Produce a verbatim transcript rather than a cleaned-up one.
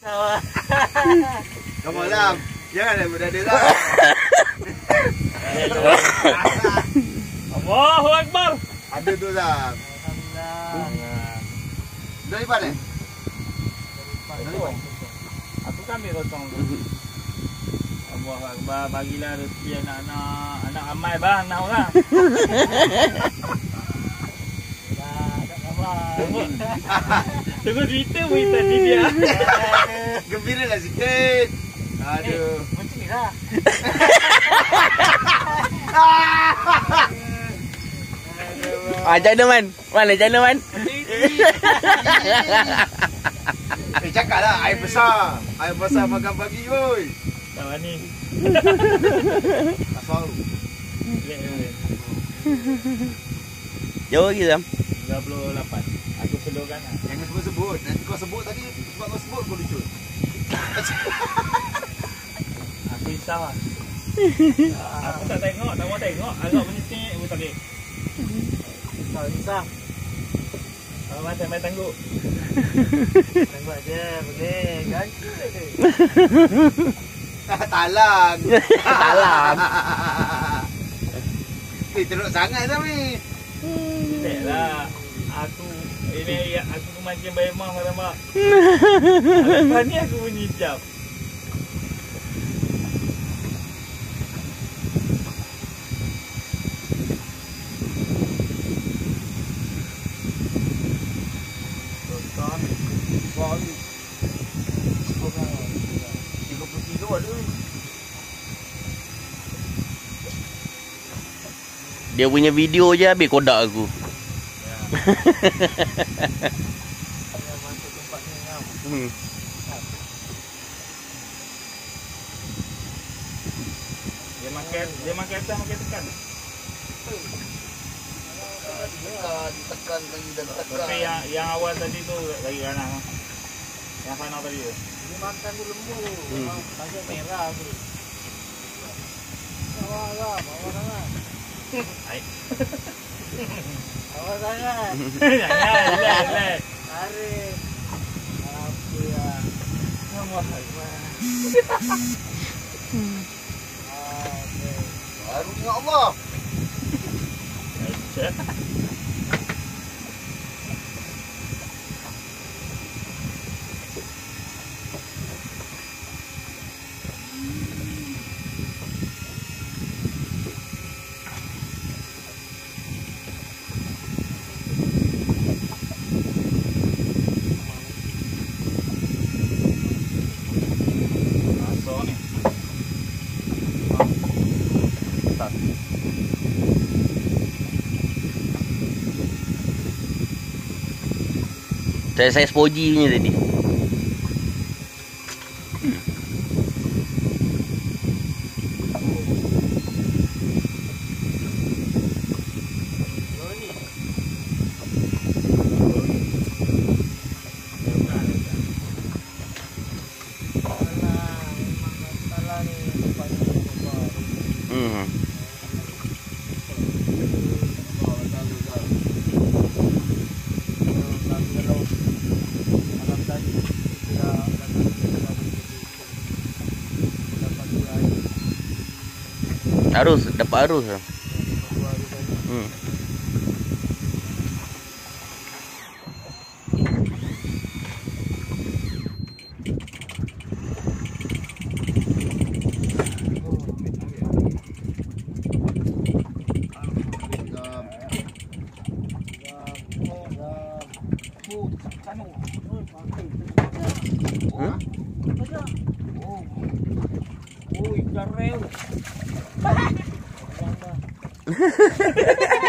Kamu Lam, jangan ada berada lah. Allahu Akbar. Ada tu Lam. Alhamdulillah. Dari mana? Aku kan ambil potong tu. Allahu Akbar, bagilah rezeki anak-anak, anak Amal bah, anak orang. Tunggu, tunggu Twitter pun tadi dia. Gembira lah sikit. Aduh. Macam ni lah. Ah, China man. Mana China man? Eh, cakap lah, air besar. Air besar makan pagi, oi. Tahu ni. Asal. Jauh lagi Sam. tiga puluh lapan. Aku sedurkan lah. Jangan sebut-sebut. Nanti kau sebut tadi, sebab kau sebut kau lucut. Aku risau lah. Aku tak tengok, tak mau tengok. Agak menyitik, aku tak boleh. Risau, risau. Kalau macam main tangguk. Tangguk aja, boleh. Ganti je. Talang. Talang. Eh, teruk sangat Sami. Tak lah. Aku, ini aku kemancing bayar mah, nampak. Lepas ni aku bunyi jap. Dia punya video je habis kodak aku. Ya. Saya masuk tempat ni ngam. Hmm. Dia makan, dia makan atas, makan tekan. Tekan, tekan lagi dan tekan. Tapi yang yang awal tadi tu lagi kanan. Yang final tadi tu. Dia makan tu lembu. Hmm. Pasal merah tu. Awal lah, awal sangat. Hai. Awal sangat. Jangan, jangan. Tarik. Apa ya? Nama Akbar. Baru ingat Allah. Saya saya spoji punya tadi. Hmm. Arus, dapat arus. Hmm. Hmm? Oh, ikan rel.